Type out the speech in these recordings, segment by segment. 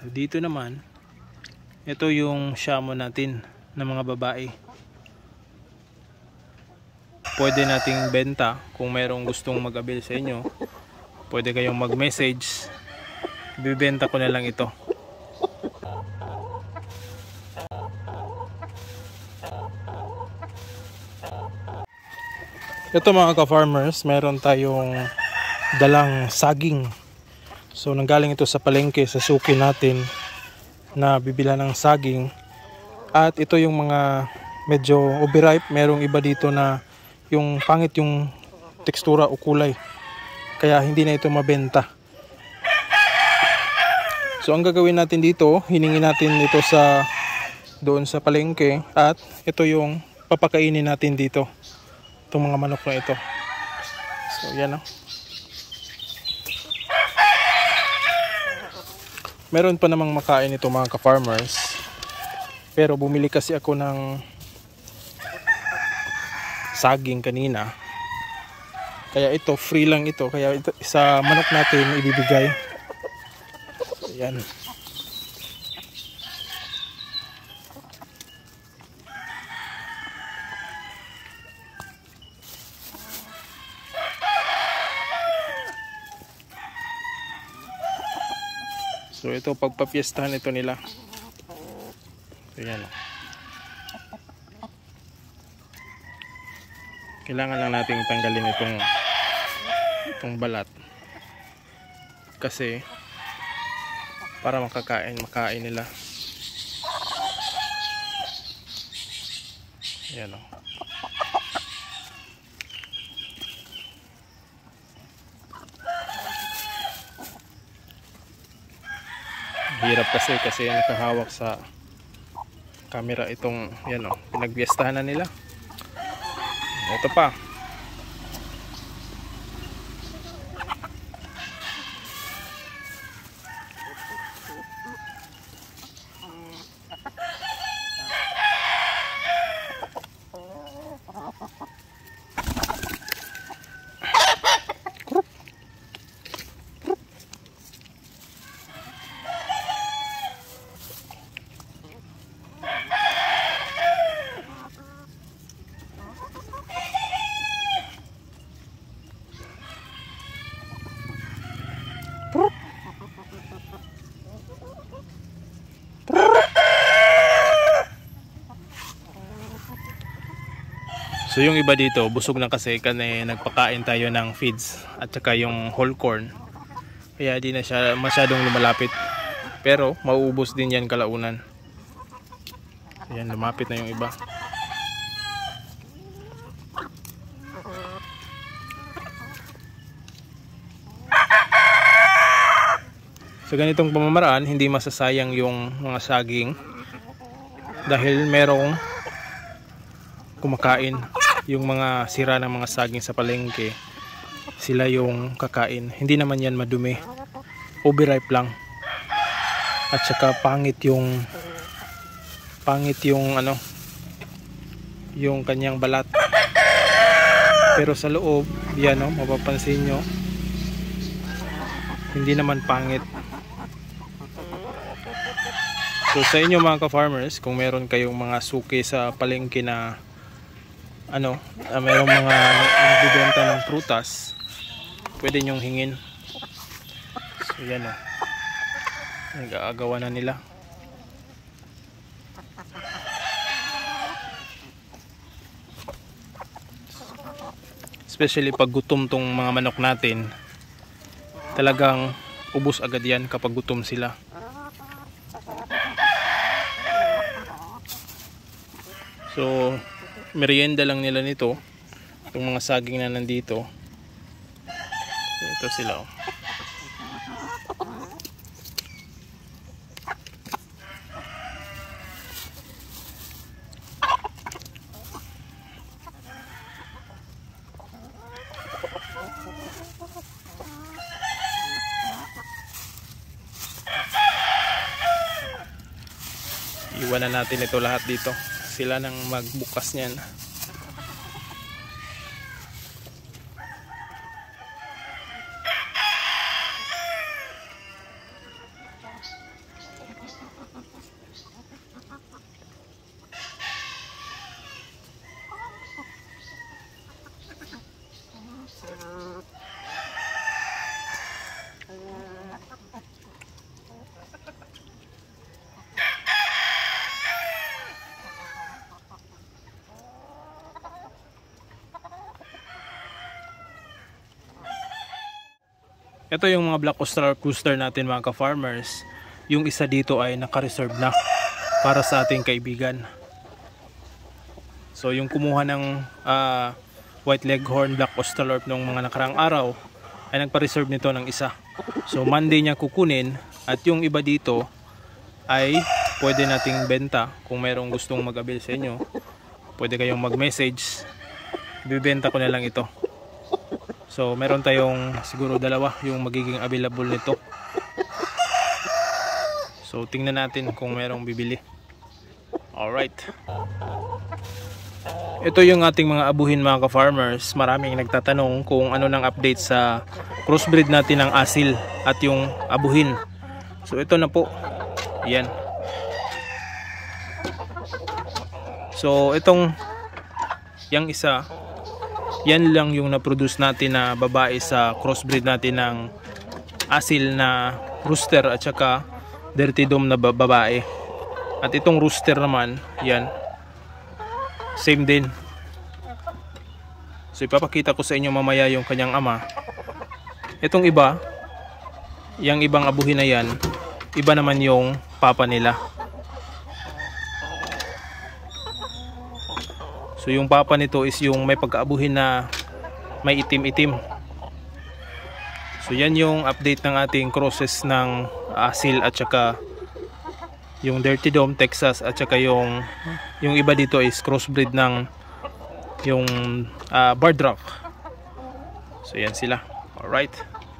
dito naman, ito yung shamo natin ng mga babae. Pwede nating benta kung mayroong gustong mag-avail sa inyo. Pwede kayong mag-message. Bibenta ko na lang ito. Ito mga ka-farmers, meron tayong dalang saging. So nanggaling ito sa palengke, sa suki natin na bibila ng saging. At ito yung mga medyo overripe. Merong iba dito na yung pangit yung tekstura o kulay. Kaya hindi na ito mabenta. So ang gagawin natin dito, hiningi natin ito sa doon sa palengke. At ito yung papakainin natin dito. Itong mga manok na ito. So yan o. Meron pa namang makain ito mga ka-farmers. Pero bumili kasi ako ng saging kanina. Kaya ito, free lang ito. Kaya ito, sa manok natin ibibigay. Ayan. So ito, pagpapiestahan ito nila. Ayan. Kailangan lang nating tanggalin itong balat. Kasi para makain nila. Ayan o. Hirap kasi nakahawak sa camera itong yan o. Pinagbiestahan na nila. Ito pa. So yung iba dito, busog na kasi nagpakain tayo ng feeds at saka yung whole corn. Kaya di na siya masyadong lumalapit. Pero mauubos din yan kalaunan. Ayan, lumapit na yung iba. Sa ganitong pamamaraan, hindi masasayang yung mga saging dahil merong kumakain. Yung mga sira ng mga saging sa palengke, sila yung kakain. Hindi naman yan madumi, overripe lang. At saka pangit yung ano, yung kanyang balat. Pero sa loob, yan o, mapapansin nyo, hindi naman pangit. So sa inyo mga ka-farmers, kung meron kayong mga suki sa palengke na mayroong mga nagbibenta ng prutas, pwede nyong hingin. So yan o, nag-aagawa na nila. Especially pag gutom tong mga manok natin, talagang ubos agad yan kapag gutom sila. So merienda lang nila nito, itong mga saging na nandito. Ito sila o. Iwanan natin ito lahat dito. Sila nang magbukas niyan. Ito yung mga Black Australian Rooster natin mga ka-farmers. Yung isa dito ay naka-reserve na para sa ating kaibigan. So yung kumuha ng White Leghorn Black Australorp nung mga nakaraang araw ay nagpa-reserve nito ng isa. So Monday niya kukunin, at yung iba dito ay pwede nating benta. Kung mayroong gustong mag-avail sa inyo, pwede kayong mag-message, bibenta ko na lang ito. So meron tayong siguro dalawa yung magiging available nito. So tingnan natin kung merong bibili. Alright, ito yung ating mga abuhin mga ka-farmers. Maraming nagtatanong kung ano nang update sa crossbreed natin ng asil at yung abuhin. So ito na po, yan. So itong yang isa, yan lang yung na-produce natin na babae sa crossbreed natin ng asil na rooster at saka dirty dome na babae. At itong rooster naman, yan, same din. So ipapakita ko sa inyo mamaya yung kanyang ama. Itong iba, yung ibang abuhin na yan, iba naman yung papa nila. So yung papa nito is yung may pagkaabuhin na may itim-itim. So yan yung update ng ating crosses ng asil at saka yung Dirty Dome Texas, at saka yung iba dito is crossbreed ng yung Barred Rock. So yan sila. Alright.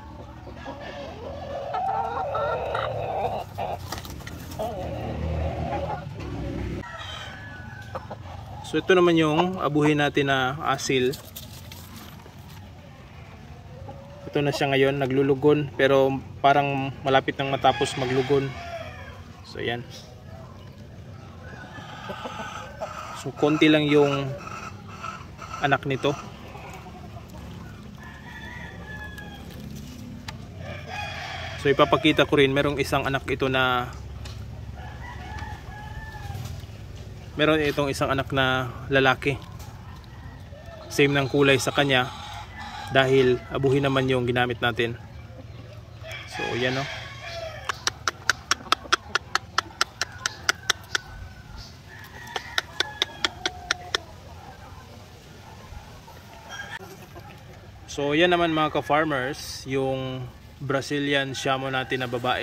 So ito naman yung abuhin natin na asil. Ito na siya ngayon, naglulugon, pero parang malapit nang matapos maglugon. So yan. So konti lang yung anak nito. So ipapakita ko rin, merong isang anak ito na meron itong isang anak na lalaki. Same ng kulay sa kanya dahil abuhin naman yung ginamit natin. So yan o. So yan naman mga ka-farmers, yung Brazilian Shamo natin na babae.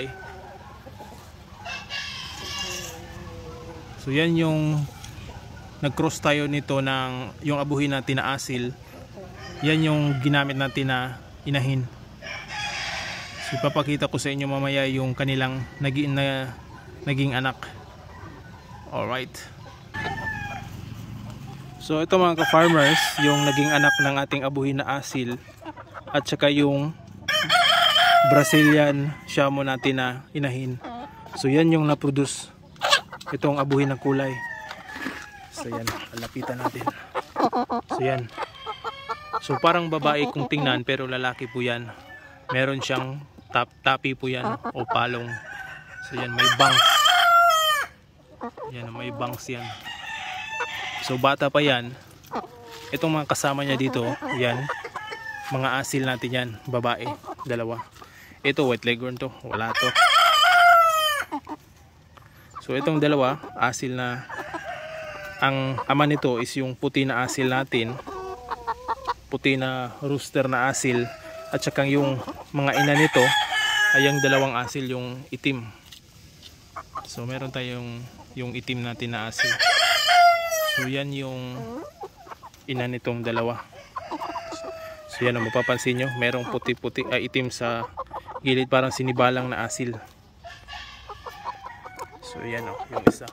So yan yung nag-cross tayo nito ng yung abuhin natin na asil. Yan yung ginamit natin na inahin. So ipapakita ko sa inyo mamaya yung kanilang naging anak. Alright. So ito mga ka-farmers, yung naging anak ng ating abuhin na asil at saka yung Brazilian Shamo natin na inahin. So yan yung na-produce itong abuhin ng kulay. So yan, lapitan natin. So yan. So parang babae kung tingnan, pero lalaki po yan. Meron siyang tapi po yan o palong. So yan, may bangs. Yan, may bangs yan. So bata pa yan. Itong mga kasama niya dito, yan, mga asil natin yan, babae, dalawa. Ito White Leghorn to, wala to. So itong dalawa, asil na. Ang ama nito is yung puti na asil natin, puti na rooster na asil, at saka yung mga ina nito ay yung dalawang asil, yung itim. So meron tayong yung itim natin na asil. So yan yung ina nitong dalawa. So yan, mapapansin nyo, merong puti-puti ay itim sa gilid, parang sinibalang na asil. So yan o, yung isa.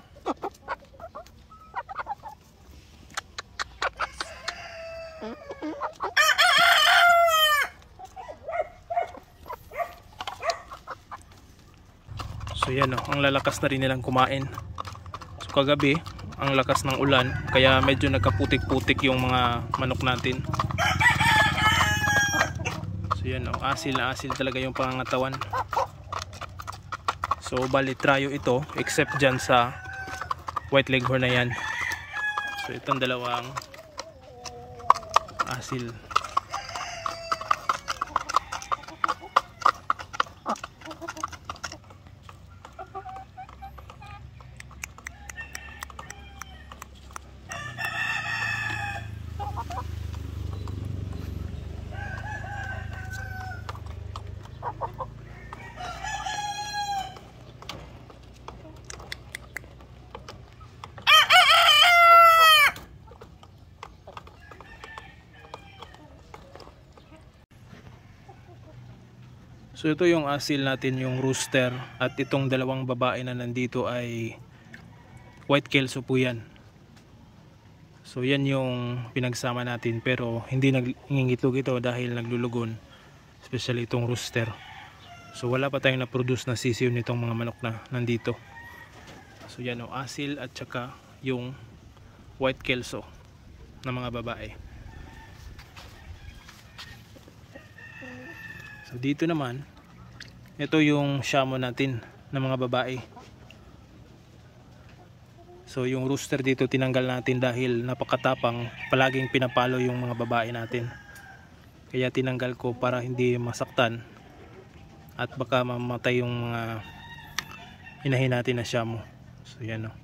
So yan o, ang lalakas na rin nilang kumain. So kagabi, ang lakas ng ulan, kaya medyo nagkaputik-putik yung mga manok natin. So yan o, asil na asil talaga yung pangangatawan. So bali trayo ito, except dyan sa White Leghorn na yan. So itong dalawang asil. So ito yung asil natin, yung rooster, at itong dalawang babae na nandito ay white kelso po yan. So yan yung pinagsama natin, pero hindi nangingitlog ito dahil naglulugon, especially itong rooster. So wala pa tayong na-produce na sisiw nitong mga manok na nandito. So yan o, asil at saka yung white kelso na mga babae. So dito naman, ito yung shamo natin na mga babae. So yung rooster dito tinanggal natin dahil napakatapang, palaging pinapalo yung mga babae natin. Kaya tinanggal ko para hindi masaktan at baka mamatay yung mga inahin natin na shamo. So yan o.